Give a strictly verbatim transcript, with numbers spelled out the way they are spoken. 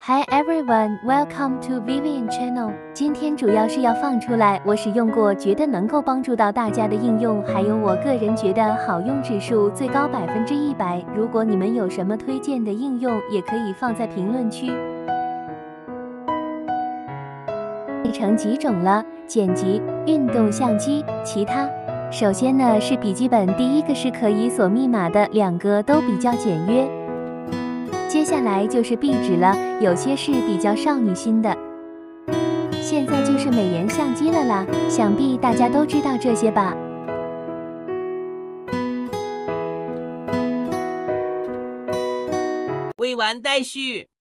Hi everyone, welcome to Vivian Channel。今天主要是要放出来我使用过觉得能够帮助到大家的应用，还有我个人觉得好用指数最高百分之一百。如果你们有什么推荐的应用，也可以放在评论区。分成几种了：剪辑、运动相机、其他。首先呢是笔记本，第一个是可以锁密码的，两个都比较简约。接下来就是壁纸了，有些是比较少女心的。现在就是美颜相机了啦，想必大家都知道这些吧。 未完待续。